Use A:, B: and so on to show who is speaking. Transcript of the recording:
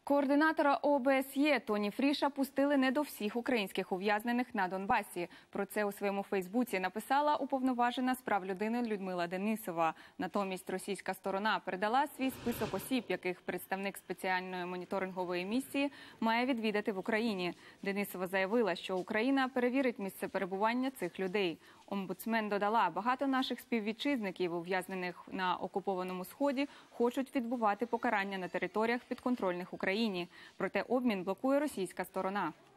A: Координатора ОБСЄ Тоні Фріша пустили не до всіх українських ув'язнених на Донбасі. Про це у своєму Фейсбуці написала уповноважена з прав людини Людмила Денисова. Натомість російська сторона передала свій список осіб, яких представник спеціальної моніторингової місії має відвідати в Україні. Денисова заявила, що Україна перевірить місце перебування цих людей. Омбудсмен додала, багато наших співвітчизників, ув'язнених на окупованому Сході, хочуть відбувати покарання на територіях підконтрольних Україні. Проте обмін блокує російська сторона.